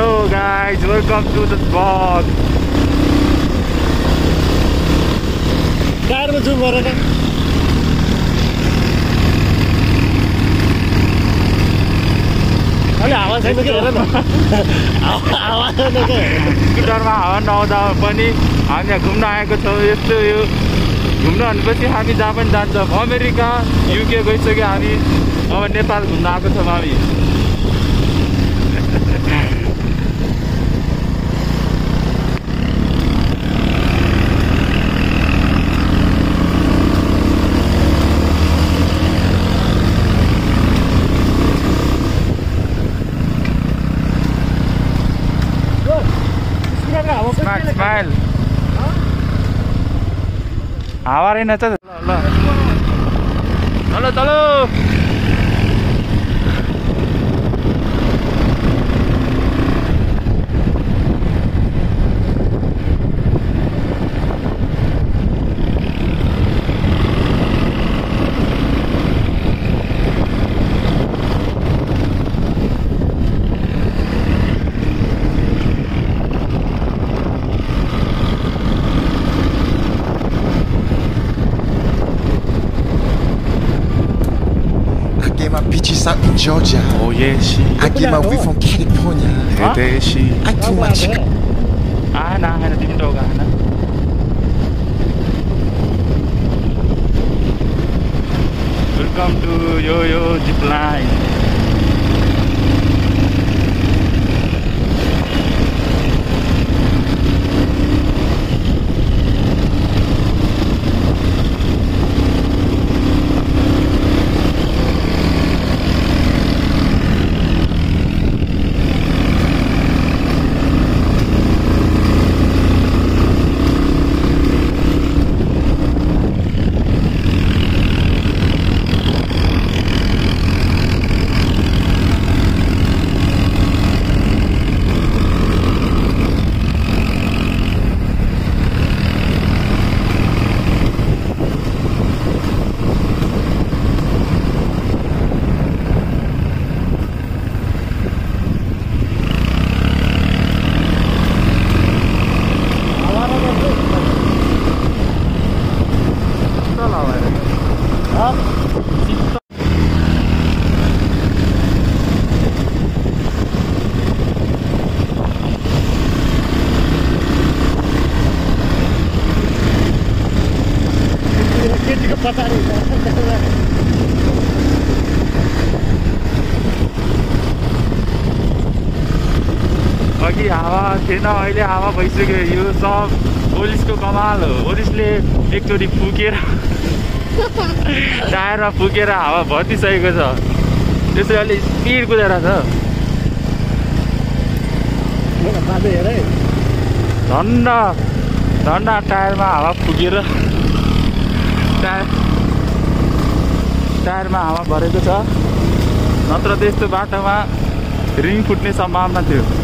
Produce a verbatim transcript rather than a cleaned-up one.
guys, welcome to the vlog. Tyre में जुम गरेर अलि हावा छैन के हेर न हावा छैन के स्कुटरमा हावा नआउँदा पनि हामी यहाँ घुम्न आएको छौँ। यस्तो यो घुम्न भनेपछि हामी जहाँ पनि जान्छौँ। अमेरिका युके गइसक्यो हामी, अब नेपाल घुम्न आएको छौँ हामी। स्माइल हावा रहेन त। ल चलो चलो Bitches out in Georgia. Oh yeah, she. I get my weed from California. Huh? There she. I do my chicken. Ah, nah, I didn't know that. Welcome to Yo-Yo Zipline. अघि हावा थिएन, अहिले हावा भइसक्यो। यो सब पुलिसको कमाल हो। पुलिसले एकचोटि फुकेर टायरमा फुकेर हावा भर्तिसकेको छ। त्यसै अलि स्पिड कुदेर छ। झन्डा झन्डा टायरमा हावा फुकेर टायर टायरमा हावा भरेको छ। नत्र त यस्तो बाटोमा रिङ फुट्ने सम्भावना थियो।